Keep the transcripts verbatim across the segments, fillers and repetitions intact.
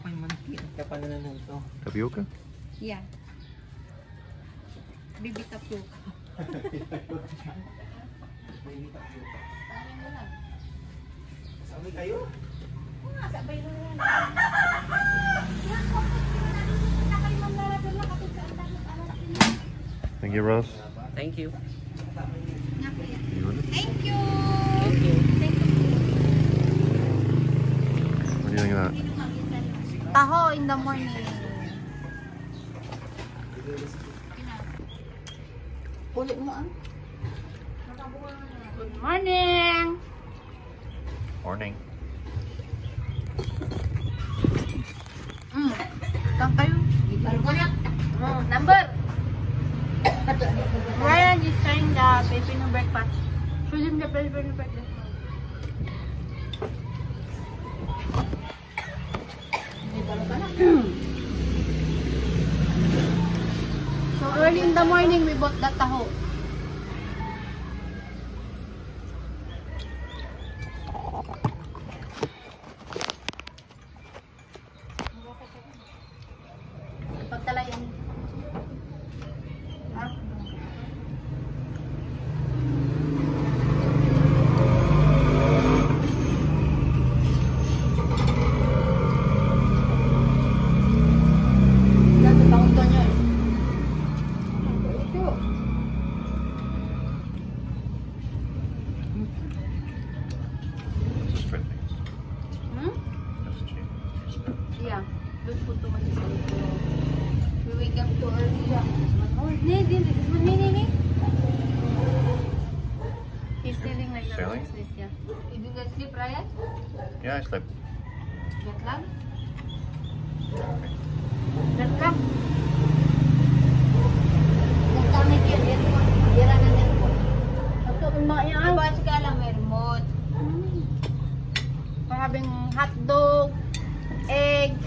ako'y manti. Kapananan na ito. Tapioca? Yeah. Baby tapioca. Baby tapioca. Sabi kayo? Ah, sabay na yan. Thank you, Ross. Thank you. You want it? Thank you. Thank you. Thank you. What do you think of that? Taho in the morning. Ulit mo ah. Good morning. Morning. Mm. Saan kayo? Mm, number. Ryan is trying the Filipino breakfast. Show him the Filipino breakfast. So early in the morning we bought the taho. Pagtalayan. Ha? Just try things. Hmm? That's cheap. Yeah. Don't put too much salt. We wake up too early. Oh, nee, nee, nee, nee, nee. He's sailing like that. Sailing? What's this? Yeah. You did not sleep, Ryan? Yeah, I slept. Jet lag? Jet lag? Nagkamit yun, airport. Dira ng airport. Ito, umayan. Diba ka lang may remote? We're having hot dog, egg.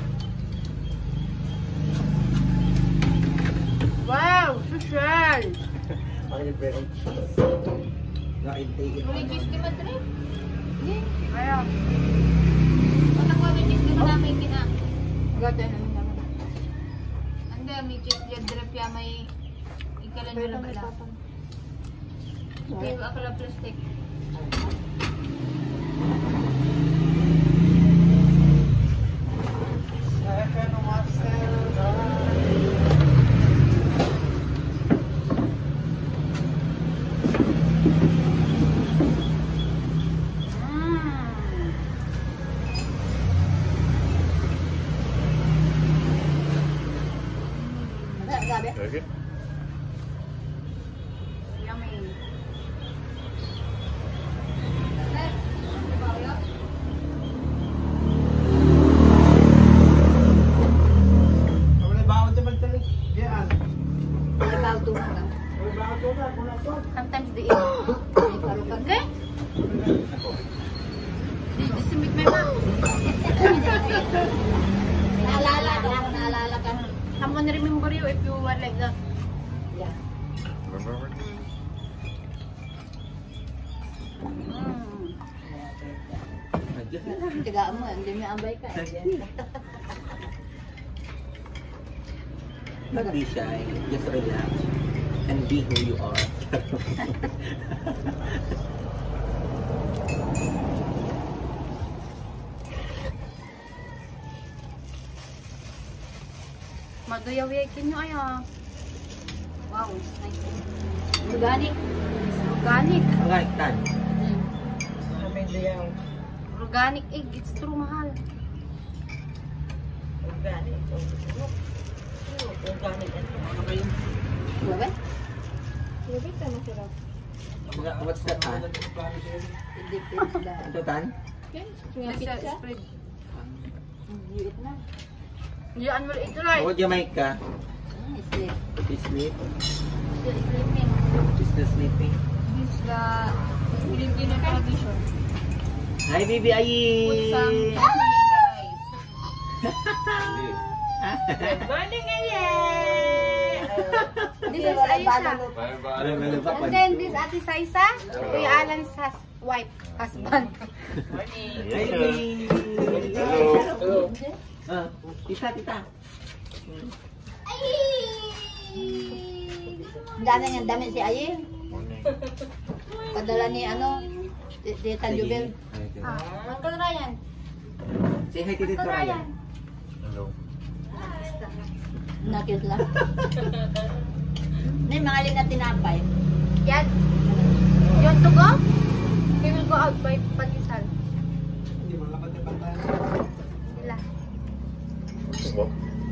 Wow, social! Bakit bread and cheese? Na-intake it. Muli cheese di madre? Hindi. Ayaw. Kung nakuha may cheese di mo namin kina. Gata na naman. Ande, may cheese di drip ya may ikalan nyo lang pala. Pero ako lang plastic. Okay. Yummy. Wala ba ako ito magtalik? Diyan. About to na. Wala ba ako ito na? Kung ako. Sometimes they eat. Okay? Did you see my mom? Naalala ka. Naalala ka. Someone remember you if you were like that. Yeah. Remember? Mm. Tigaan mo, hindi mo ambay ka. Don't be shy. Just relax. And be who you are. Maduyawikin nyo ay ah. Wow, it's nice. Organic. It's organic. Alright, tan. Mm. Sabi diyan. Organic egg, it's true mahal. Organic. Organic. Ano kayo? Diba? Diba ka masarap? What's that, tan? It depends the... Ito, tan? It's a spread. You eat na. You will eat right. Oh, Jamaica. Mm, sleep. Is sleep. Still sleeping. Is still sleeping. This is the Filipino tradition. Hi, baby Ayi. Put some rice. Good morning, Ayi. This is Aisha. And then this Ate Saisa, Kuya Alan's hus- wife, husband. Morning. Hi, baby. Hello. Ah, tita, tita. Ay! Dami nga, dami si Ayi. Morning. Padala ni ano, ti- Tita Jubel. Sige. Ah, Uncle Ryan. Say hi to Tito Ryan. Hello. Nakit lang. May mga lin na tinapay. Yan. You want to go? We will go out by Patisal. Hindi mo lang pati pantay. Sila. What?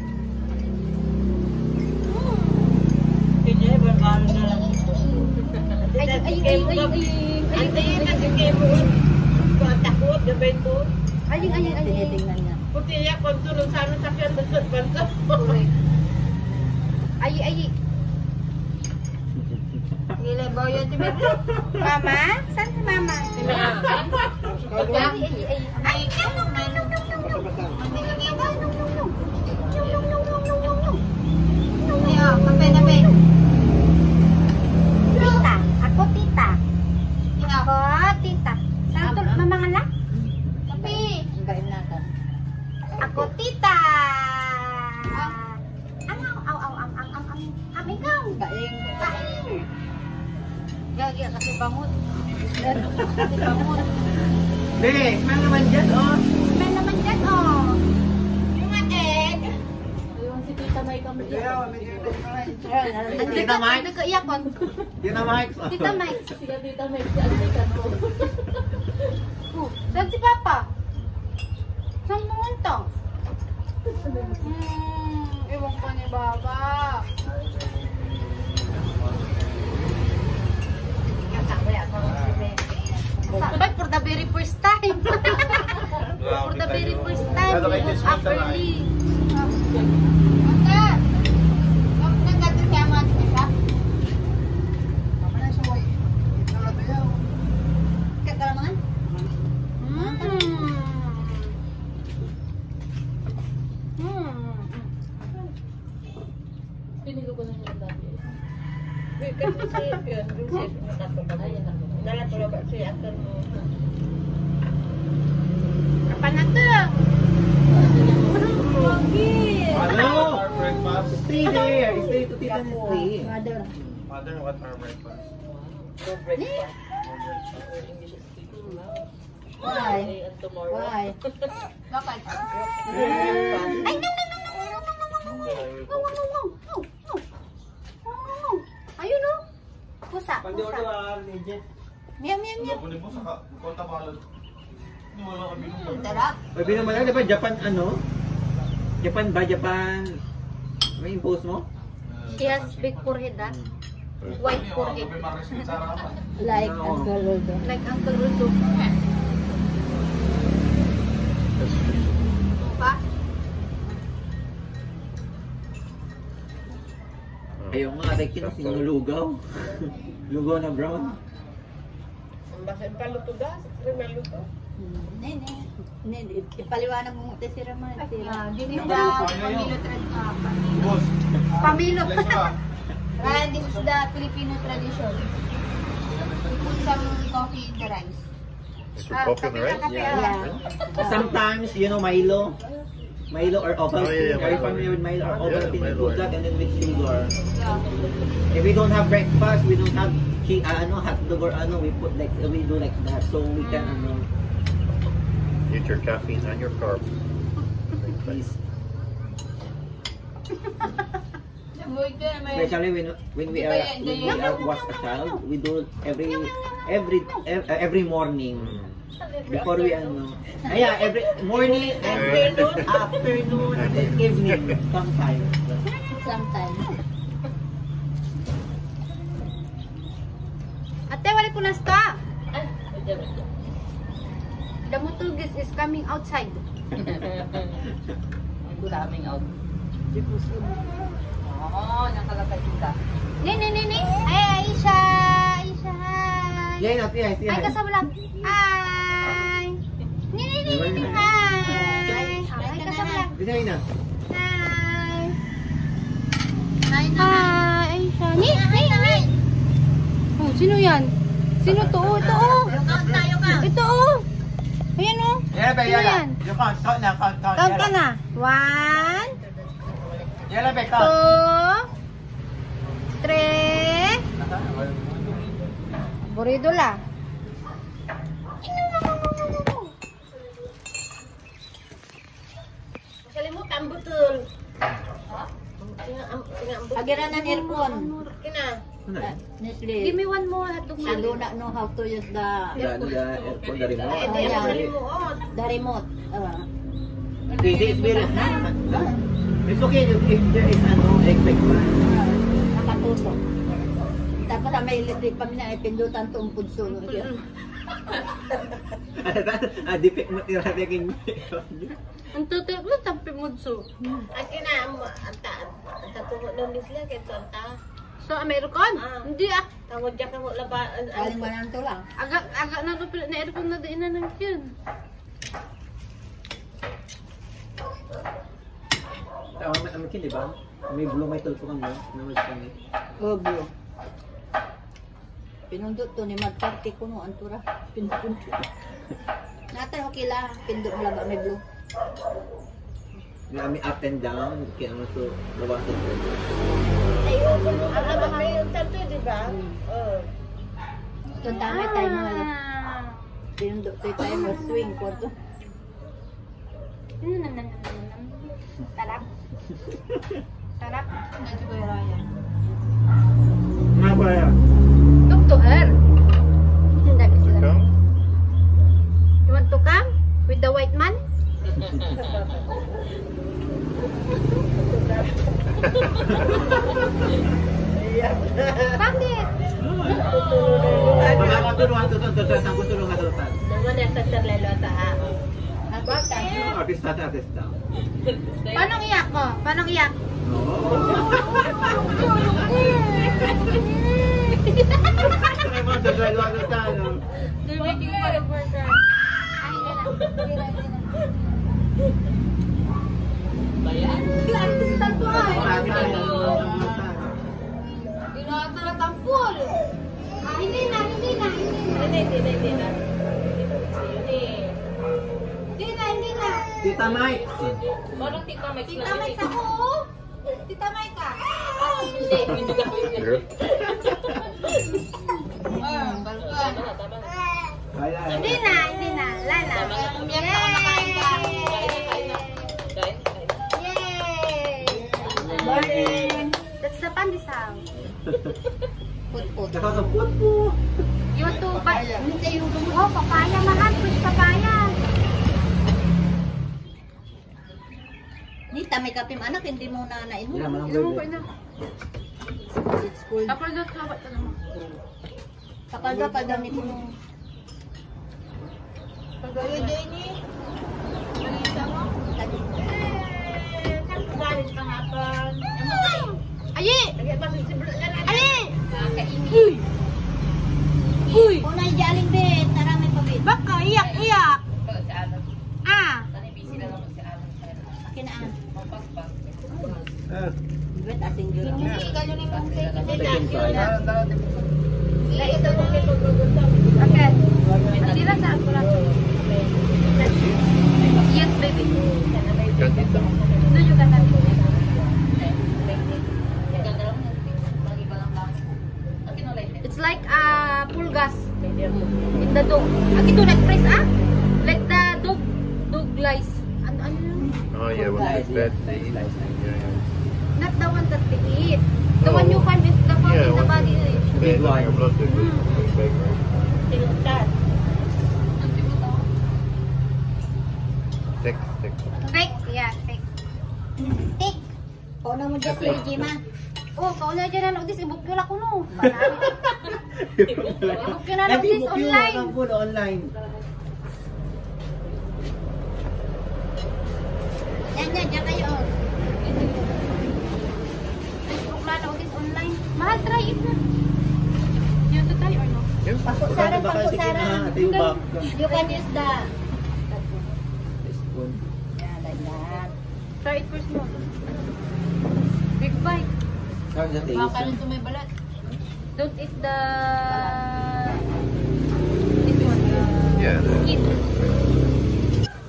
Kaya berkali na lang. Ay, ay, ay, ay, ay, ay, Ante kasi kayo mo. Takot, gabay to. ay, ay, ay, ay, tinitingnan niya. Puti ya, konturun sa amin sakyan dekat banto. Ay, ay, gila, bawa yun, tiba. Mama? Saan si Mama? Ay, ay, ay, ay, nung, nung, nung, nung, nung, nung. Ay, nung, nung, nung, nung, nung. Nung, nung, nung, nung, nung, nung, nung. Ay, oh, kape, kape. Tita, ako tita. Ako, tita. Saan to, mamangala? Kape. Bain natin. Ako tita. Ang, ang, ang, ang, ang, ang, ang, ang, ang, ikaw. Bain. Bain. Gagi, kasi bangot. Kasi bangot. Be, smell naman dyan, oh. May naman dyan, oh. Yung nga egg. Ayun si Tita May kami. Ang Tita Mike? Ang iyak ko. Tita Mike. Tita Mike. Sige Tita May, si Alvin ko. Oh, saan si Papa? Saan pumunta? Hmm, iwan ko ni Baba. Sabay, for the very first time. For the very first time. Ano kay Miss Mita, Upperly. Mata! Bakit nagkati siya mga siya? Kagalamangan? Hmm. Hmm. Pinigo ko na niya dati. Kasi si yun, yung chef mo natulog. Nalatulog at siya akan mo. Kapan na to? Ano? Our breakfast. Stay there. Stay to Tita Nestle. Mother. Mother, what our breakfast? No breakfast. Or English speaking now. Why? Today and tomorrow. Why? Bakit? Breakfast. Ay, no, no, no, no, no, no, no, no, no, no, no, no, no, no, no, no, no. Ayun, no? Pusa, pusa. Meow, meow, meow. Kunin mo sa konta balon. Hindi mo lang kami nung Sarap. Sabi naman lang, di ba Japan ano? Japan ba? Japan? May impose mo? She has big forehead, ah. White forehead. Like Uncle Roldo. Like Uncle Roldo. Pa? Ayaw nga, Rekin, sinulugaw. Lugaw na brown. Ang basa paluto gas, rimaluto. Nene. Nene, ipaliwanag mo muna si Ramon. This is the Pamilo tradition. Boss. Pamilo. Next pa. Ryan, this is the Filipino tradition. We put some coffee in the rice. Put coffee in the rice? Kape, Yeah. yeah. Sometimes, you know, Milo. Milo or Oh, Ovaltine. yeah, yeah, Are you Milo. familiar with Milo or Yeah, Ovaltine? Milo, We put yeah. that and then with sugar. Yeah. If we don't have breakfast, we don't have chi, uh, ano, hotdog or ano, we put like, we do like that. So we can, ano, Get your caffeine and your carbs. please. Muy good, may- Especially when when we are when we are was a child, we do every every ev- uh, every morning before we ano. Ah, yeah, every morning, afternoon, afternoon, and then evening sometimes. Sometimes. Ate, wala ko na sta. Ay, medyo medyo. The mutugis is coming outside. Coming out. Oo, nakalagay kita. Ni, ni, ni, ni. Ay, Aisha. Aisha, hi. Yeah, not yeah, Ay, yeah. kasabulan. Hi. Ni, ni, ni, ni, ni. Hi. Ay, kasabulan. Bisa na. Hi. Hi, Aisha. Ni, ni, ni. Oh, sino yan? Sino to? Oh, ito oh. Ito oh. Ayan oh. Yeah. Yala, be, Sino yala. yan? Yung count, count na, count, count. Count ka yala. na. One, Yala, be, count. two, three. Burido la. Kalimutan betul. Pagiranan earphone. Kina. Ano eh? Nestle. Give me one more hotdog. I do not know how to use the The, the aircon, the remote. Eh, Oh, di yeah. ako kalimuot. the remote. Uh, This is very... It's okay if if there is ano, electric fan. nakatutok. Tapos sa may electric pa na ipindutan tong pudso. No? Ah, dipik mo tiratigin niyo. Ang tutok mo, tampi mo so. Ang kina, ang anta, ang tatuho nun nisla, kaya anta. So, American? Ah. Hindi ah. Tangod dyan ka mo laba. Galing ba nang lang? Agak, agak na ito na aircon na din na ng yun. Tama may amikin, di ba? May blue may tulpo kang mo. Namad kami. Oh, bro. Pinundot to ni magparty ko no antura. Pindot. Natan okay la, pindot mo lang may blue. May kami up and down. Kaya ano to, bawasan ko. Ayaw ko nung alaba may yung tanto, di ba? Oo. Ito tamay tayo mo. Pinundot to tayo mo swing ko to. Tarap. Tarap. Medyo ko yung raya. Nga ba yan? Talk to her. Hindi sila. You want to come with the white man? Bakit? Mga katulungan to, tulungan ang gustulungan to. Naman yung tatarlelo ta ha. Artista sa artista. Paano iyak ko? Paano iyak? Ay, mga tulungan to tayo. They're making fun of her girl. Ay, hindi na. Hindi na, hindi na. Bayan? Klaro si Tanto ay. Marami tayo. Ginata na tampol. Ah, hindi na, hindi na, hindi na. Hindi, hindi, hindi na. Hindi. Hindi na, hindi na. Tita Mike. Parang tita Mike Tita Mike ako. oh. Tita Mike ka. Hindi, hindi ka pwede. Ah, balkan. Tama na. Wala. Hindi na, hindi na. Lala. Umiyak ka, kumakain ka. Kain na, kain na. Kain, kain. Yay! Morning. That's the pandesal. Put-put. Nakakapot po. You to pa... Hindi yung Oh, papaya mahal. Push papaya. Nita, may kapim anak, hindi mo na nainom. Yan, manang Inom ko burger. ina. It's cool. Tapos doon, habat ka naman. Kapalda pa daw nito mo. Pag-ayo din ni. Balita mo? Galit ka nga pa. Ayi! Lagi pa sa siblo na natin. Ayi! Kakainin. Uy! Kung nandiyaling bet, tara may pabit. Baka iyak, iyak. Pag si Alan. Ah! Sana busy na naman si Alan. Kinaan. Mapagpag. Ah. Bet asing jura. Hindi, kayo ni mong take. Hindi na. Second Yun na. time. Na ito mo kay pagkugunta. Okay. Hindi lang sa ako lang. Yes, baby. No, you can have it. It's like uh, pulgas in the dog. Aki to like press ah? Like the dog dog lice. Ano ano yun? Oh yeah, when it's bad, they eat. Slice, slice. Yeah, Not the one that they eat. The one you find is the one Yeah, in the one- body. yeah. Bad like a blood sugar. Big, right? Tinuntan. Thick, thick. Fake, yeah, fake. Tik. Kung na mo dyan si Jima. Oh, kau na dyan na nagdis, ibukyo lang ko no. Marami. Ibukyo na Hindi, nagdis book yun. online. Ang full online. Yan, yan, yan kayo. Facebook na nagdis online. Mahal, try it na. You want to try or no? Yeah. Pakot sarang, pakot sarang. Ito yung back. You can use the... Spoon. Yan, yan. Try it first mo. Big bite. How's the taste? Baka rin may balat. Don't eat the... This one. Yeah. Skin.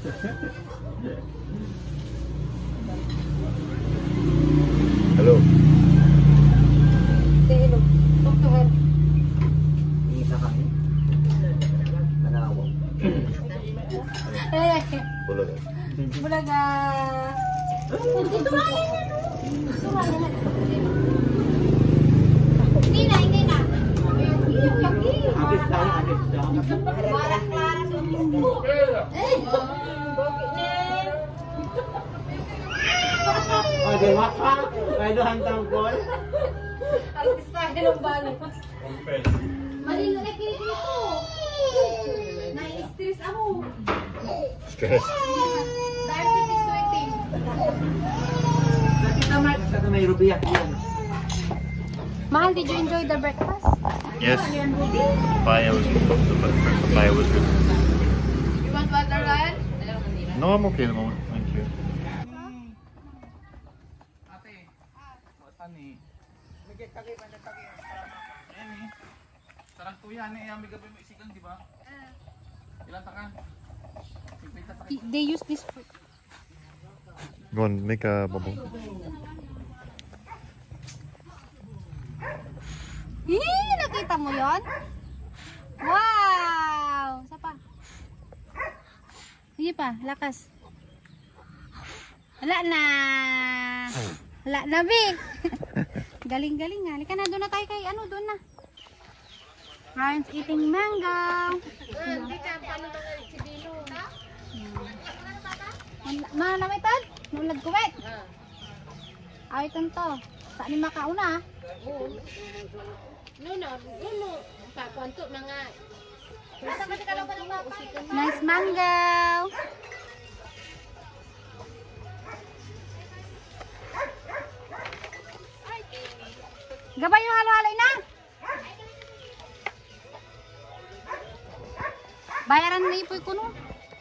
Bulaga. Bulaga. Ito nga yan. Ito nga yan. Hindi na, hindi na. Abis tayo, abis tayo. Klara-klara sa umis. Okay, waka. May dohan tangkol. Ang style ng balo. Malino na kinito. Nai-stress ako. Stress. Diabetes is sweating. Nakita mo, saka may rubiyak yan. Mahal, did you enjoy the breakfast? Yes. Papaya was good. The papaya was good. You want water, Ryan? No, I'm okay at the moment. Thank you. Ate, ani. Migit kaki pa na kaki. Ani. Sarang tuya ni ang bigabi mo isikan, di ba? Ilan takan? fifty takan. They use this fruit. Go on, make a bubble. Hii, nakita mo yon? Wow! Isa pa. Sige pa, lakas. Wala na. Wala na, Vic. Galing-galing nga. Halika na, doon na tayo kay ano, doon na. Ryan's eating mango. Ma, namitan? Nulad ko, wait. Awitan to. Saan ni makauna, ah? No, no, no, no. Papanto mga Nice mango. Gabay yung halo-halo na. Bayaran na ipoy ko no.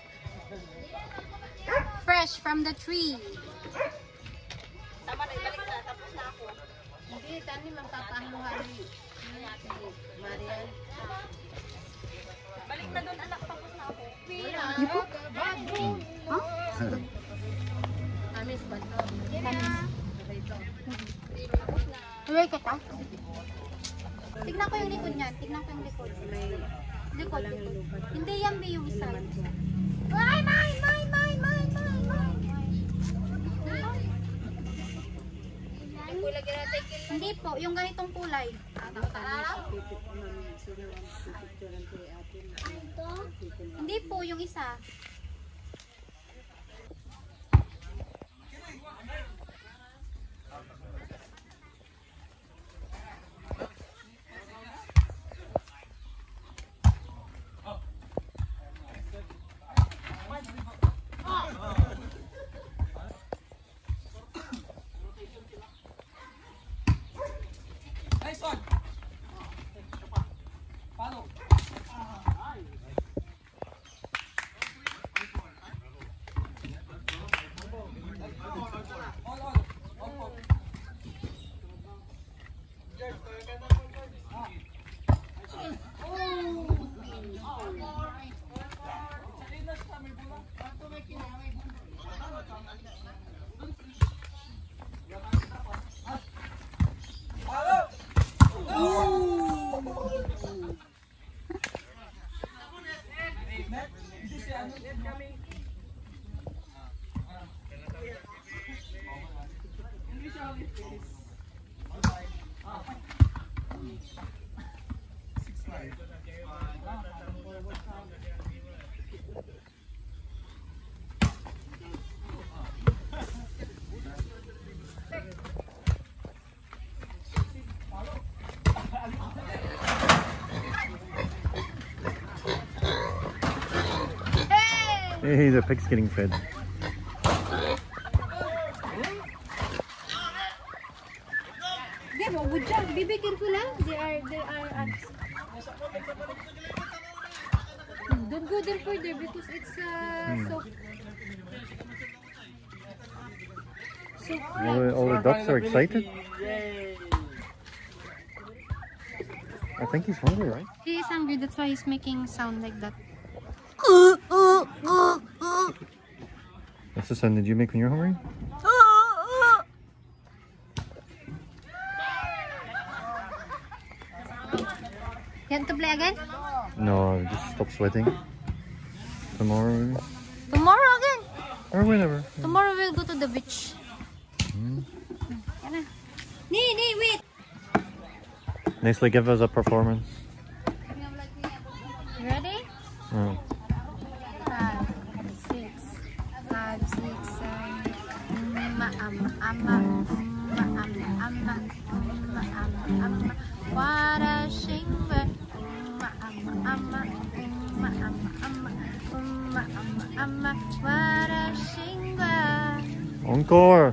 Fresh from the tree. tama na ibalik na tapos na ako. Hindi tani magpapahalo-halo. Marian. Balik na doon anak tapos na ako. Wala. Yupo? Huh? Amis ba? Tuloy kita. Tignan ko yung likod niyan. Tignan ko yung likod. Likod, likod. Hindi yan ba yung isa? Ay, mine, mine, mine, mine, mine, mine. Hindi po, yung ganitong kulay. Hindi po, yung isa. Nice one. Follow. Hey, the pig's getting fed. They won't good job. Be be careful, ah. They are, they are ants. Don't go there further because it's uh, Hmm. soap. Soap. All the, all the ducks are excited. I think he's hungry, right? He is hungry. That's why he's making sound like that. That's the sound did you make when you're hungry? You want to play again? No, just stop sweating. Tomorrow. Tomorrow again. Or whenever. Tomorrow we'll go to the beach. Mm. Yan na. Nee, nee, wait. Nicely give us a performance. You ready? Mm. Five, six, five, six, seven. Amma, amma, amma, amma, amma, amma, amma, amma, amma. What a shinger. Amma, amma, amma, amma, amma, amma, amma, amma, amma. What a shinger. Encore.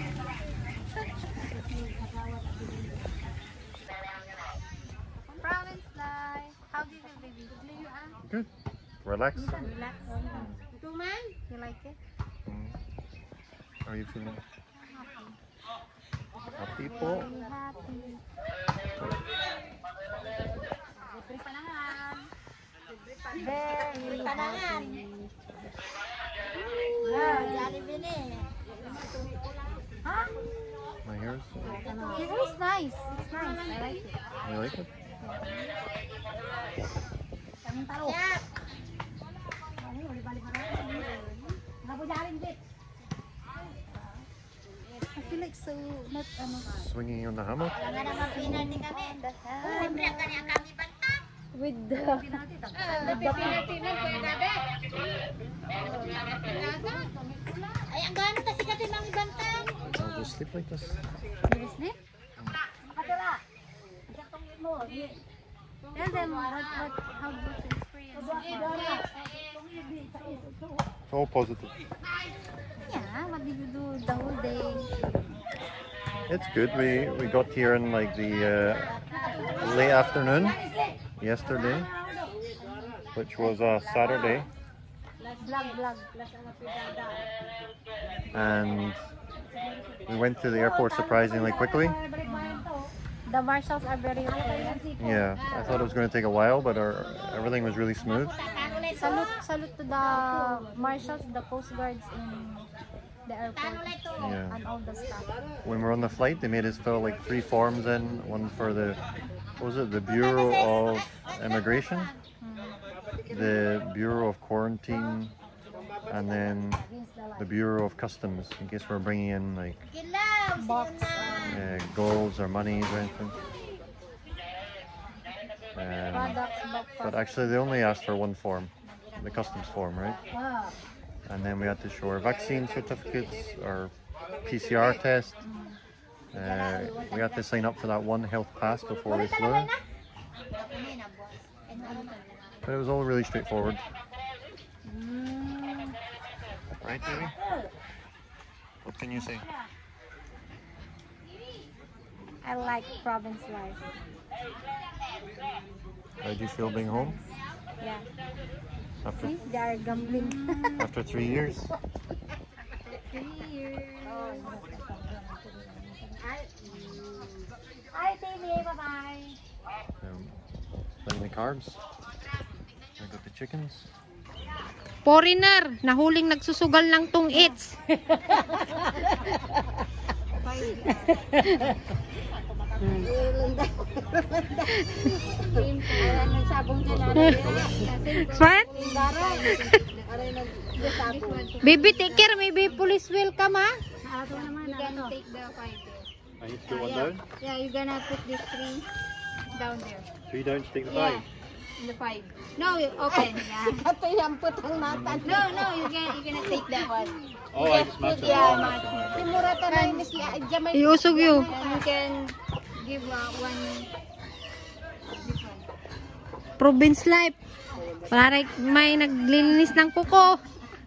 Province life. How do you feel, baby? Good. Relax. Relax. Tuman? You like it? Mm. How are you feeling? Happy po. Very happy. Libre panahan. Very Panahan. happy. Ah, Jollibee ni. Huh? My hair's. Your hair is nice. It's nice. I like it. You like it? Yeah. I feel like so not ano. Swinging on the hammock. Wala nga naman pinarty kami. Siyempre, ang kanya kami banta. With the Ay, ang gano'n kasi kasi mga banta. I'll just sleep like this. you sleep. Tell them what what how was the experience. It's all positive. Yeah, what did you do the whole day? It's good. We we got here in like the uh, late afternoon yesterday, which was a Saturday, Vlog, vlog. and we went to the airport surprisingly quickly. The marshals are very okay. Yeah, I thought it was going to take a while, but our everything was really smooth. Salute, salute to the marshals, the coast guards in the airport, Yeah. and all the staff. When we were on the flight, they made us fill like three forms in. One for the, what was it, the Bureau of Immigration, the Bureau of Quarantine, and then the Bureau of Customs, in case we're bringing in like Box. uh, golds or monies or anything. Um, Products, box. but actually, they only asked for one form, the customs form, right? Wow. And then we had to show our vaccine certificates, our P C R test. Uh, we had to sign up for that one health pass before we flew. But it was all really straightforward. Right, baby? What can you say? I like province life. How did you feel being home? Yeah. After, See, they are gambling. after three years? Three years. Hi, T V. Bye-bye. Um, playing the cards. I got the chickens. Foreigner, nahuling nagsusugal ng tong its. What? Baby, take care. Maybe police will come, ha? You gonna take the five there. I need to put one down. Yeah, you're gonna put this three down there. Three down to take the Yeah. five. In the five. No, you open. Yeah. No, no, you can you gonna take that one. Oh, I just matched it. Yeah, match. Iusog you. And you can give uh, one different. Province life. Para may naglilinis ng kuko.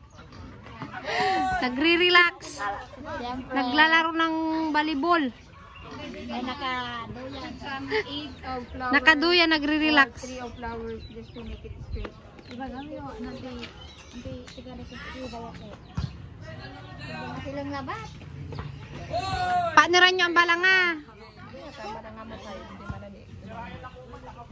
Nagre-relax. Naglalaro ng volleyball. Ay, nakaduyan. Some eight of flowers. Nakaduya, nagre-relax. Three of flowers just to make it straight. Diba gami yung nanti nanti sigara sa bawa ko. Silang labat. Paano rin nyo ang balanga? Tama na nga mo tayo, hindi man